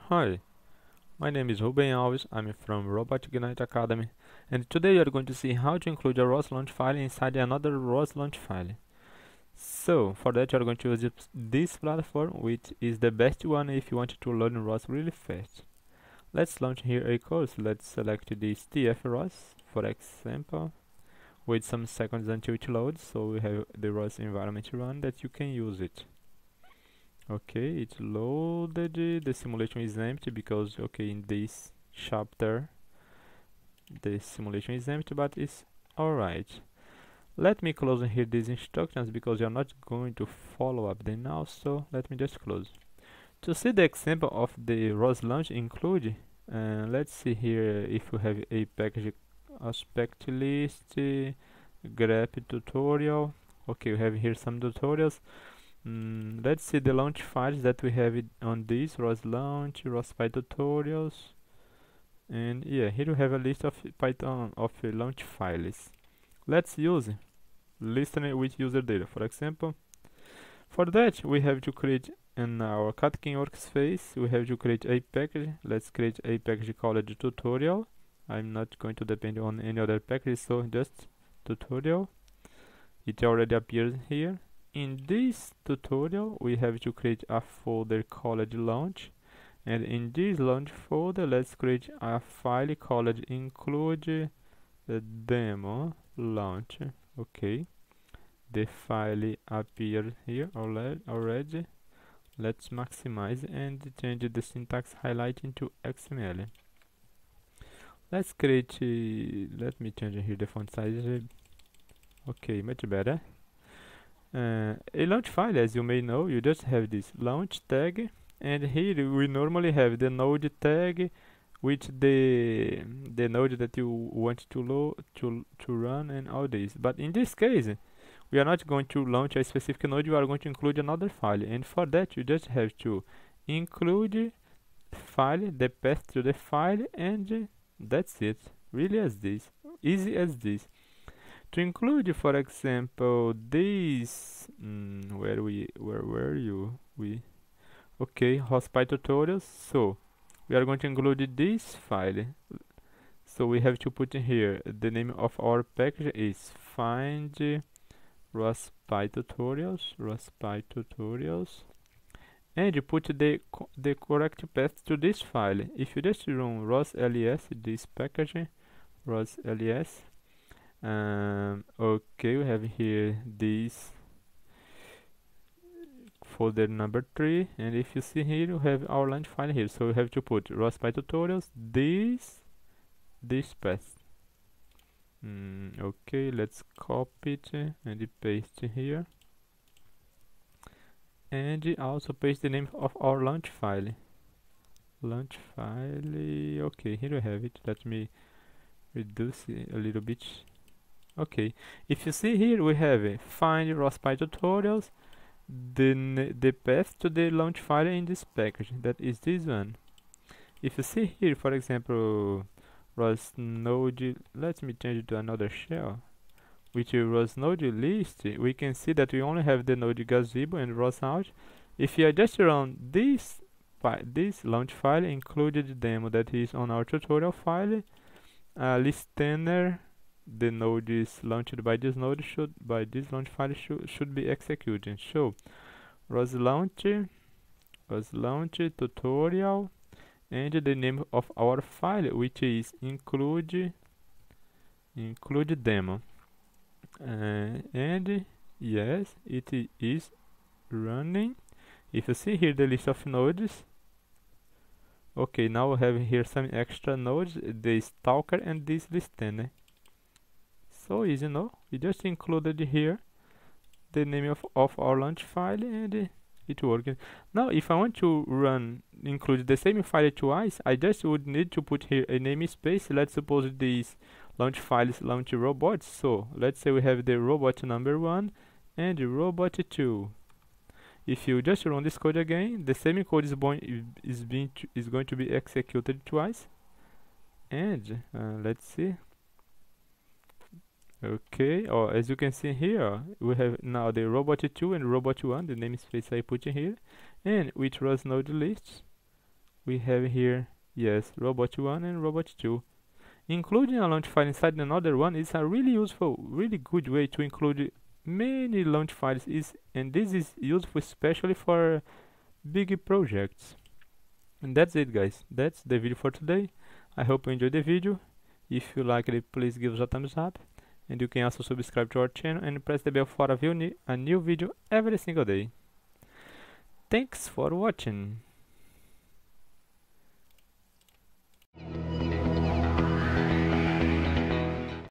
Hi, my name is Ruben Alves. I'm from Robotic Ignite Academy, and today we are going to see how to include a ROS launch file inside another ROS launch file. So, for that, you are going to use this platform, which is the best one if you want to learn ROS really fast. Let's launch here a course. Let's select this TF ROS, for example. Wait some seconds until it loads, so we have the ROS environment run that you can use it. Okay, it's loaded. The simulation is empty because, okay, in this chapter the simulation is empty, but it's alright. Let me close here these instructions because you're not going to follow up them now, so let me just close. To see the example of the ROS launch include, let's see here if we have a package aspect list, grep tutorial. Okay, we have here some tutorials. Let's see the launch files that we have on this ROS launch, ROS.py tutorials, and yeah, here we have a list of Python of launch files. Let's use listener with user data. For example, for that we have to create in our Catkin workspace, we have to create a package. Let's create a package called tutorial. I'm not going to depend on any other package, so just tutorial. It already appears here. In this tutorial, we have to create a folder called launch, and in this launch folder, let's create a file called include demo launch. Okay, the file appears here already. Let's maximize and change the syntax highlighting to XML. Let's create. Let me change here the font size. Okay, much better. A launch file, as you may know, you just have this launch tag, and here we normally have the node tag with the node that you want to run and all this. But in this case, we are not going to launch a specific node, we are going to include another file, and for that you just have to include file, the path to the file, and that's it. Really as this, easy as this. To include, for example, this where were you? Okay, ROS.py tutorials. So we are going to include this file. So we have to put in here the name of our package is find ROS.py tutorials, and you put the correct path to this file. If you just run ROS.ls, this package ROS.ls. Okay, we have here this folder number 3, and if you see here, we have our launch file here. So we have to put ROS.py tutorials, this path. Okay, let's copy it and paste it here, and also paste the name of our launch file. Okay, here we have it. Let me reduce it a little bit. Okay, if you see here, we have find ROS.py tutorials, the path to the launch file in this package, that is this one. If you see here, for example, ROS node, let me change it to another shell, which is ROS node list, we can see that we only have the node gazebo and ROS out. If you just run this launch file, included demo that is on our tutorial file, listener, the node is launched by this node launch file should be executing. So ROS launch tutorial, and the name of our file, which is include demo, and yes, it is running. If you see here the list of nodes, okay, now we have here some extra nodes, the stalker and this listener. So easy, no? We just included here the name of our launch file, and it worked. Now if I want to include the same file twice, I just would need to put here a namespace. Let's suppose this launch file is launch robots. So let's say we have the robot number 1 and robot 2. If you just run this code again, the same code is going to be executed twice. And let's see. Okay, as you can see here, we have now the robot 2 and robot 1, the namespace I put in here, and with ROS node list, we have here, yes, robot 1 and robot 2. Including a launch file inside another one is a really useful, really good way to include many launch files, and this is useful especially for big projects. And that's it, guys. That's the video for today. I hope you enjoyed the video. If you liked it, please give us a thumbs up. And you can also subscribe to our channel and press the bell for a new video every single day. Thanks for watching.